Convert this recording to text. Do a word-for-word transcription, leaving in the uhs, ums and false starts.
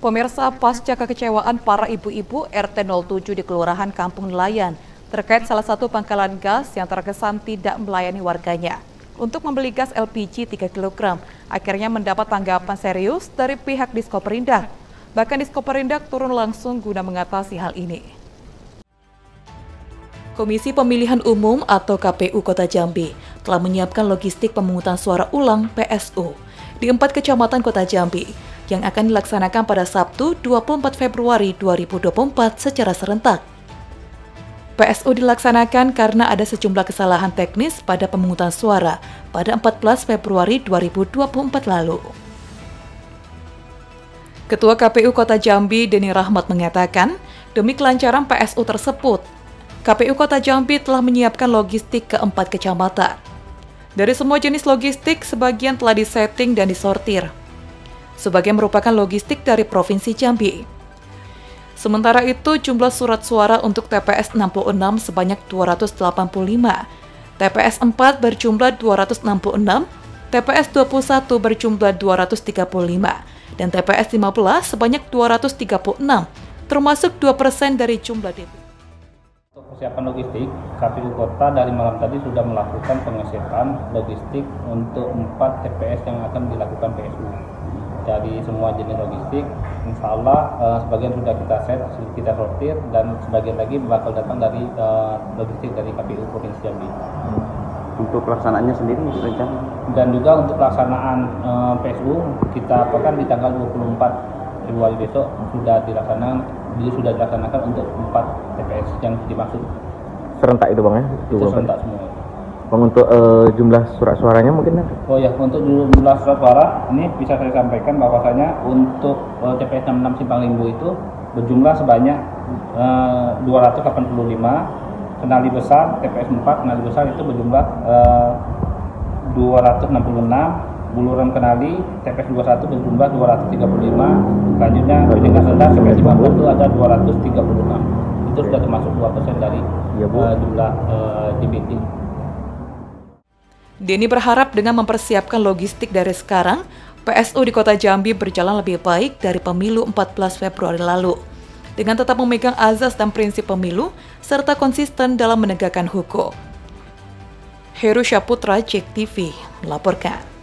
Pemirsa, pasca kekecewaan para ibu-ibu R T nol tujuh di Kelurahan Kampung Nelayan terkait salah satu pangkalan gas yang terkesan tidak melayani warganya untuk membeli gas L P G tiga kilogram, akhirnya mendapat tanggapan serius dari pihak Diskoperindak. Bahkan Diskoperindak turun langsung guna mengatasi hal ini. Komisi Pemilihan Umum atau K P U Kota Jambi telah menyiapkan logistik pemungutan suara ulang P S U di empat kecamatan Kota Jambi yang akan dilaksanakan pada Sabtu dua puluh empat Februari dua ribu dua puluh empat secara serentak. P S U dilaksanakan karena ada sejumlah kesalahan teknis pada pemungutan suara pada empat belas Februari dua ribu dua puluh empat lalu. Ketua K P U Kota Jambi, Denny Rahmat, mengatakan, demi kelancaran P S U tersebut, K P U Kota Jambi telah menyiapkan logistik ke empat kecamatan. Dari semua jenis logistik, sebagian telah disetting dan disortir. Sebagian merupakan logistik dari Provinsi Jambi. Sementara itu, jumlah surat suara untuk T P S enam puluh enam sebanyak dua ratus delapan puluh lima, T P S empat berjumlah dua ratus enam puluh enam, T P S dua puluh satu berjumlah dua ratus tiga puluh lima, dan T P S lima belas sebanyak dua ratus tiga puluh enam, termasuk dua persen dari jumlah D P. Untuk persiapan logistik, K P U Kota dari malam tadi sudah melakukan pengecekan logistik untuk empat T P S yang akan dilakukan P S U. Dari semua jenis logistik, insya Allah uh, sebagian sudah kita set, kita sortir, dan sebagian lagi bakal datang dari uh, logistik dari K P U Provinsi Jambi. Untuk pelaksanaannya sendiri rencana? Dan juga untuk pelaksanaan uh, P S U kita akan di tanggal dua puluh empat Februari besok sudah dilaksanakan, jadi sudah dilaksanakan untuk empat T P S yang dimaksud. Serentak itu bang ya? Itu serentak semua. Bang, untuk uh, jumlah surat suaranya mungkin? Oh ya, untuk jumlah surat suara ini bisa saya sampaikan bahwasanya untuk uh, T P S enam puluh enam Simpang Limbu itu berjumlah sebanyak uh, dua ratus delapan puluh lima, kenali besar T P S empat kenali besar itu berjumlah uh, dua ratus enam puluh enam, buluran kenali T P S dua puluh satu berjumlah dua ratus tiga puluh lima, selanjutnya tingkat rendah T P S lima belas itu ada dua ratus tiga puluh enam. Itu sudah termasuk dua persen dari ya, uh, jumlah uh, D B T. Denny berharap dengan mempersiapkan logistik dari sekarang, P S U di Kota Jambi berjalan lebih baik dari pemilu empat belas Februari lalu, dengan tetap memegang azas dan prinsip pemilu, serta konsisten dalam menegakkan hukum. Heru Syaputra, J E K T V, melaporkan.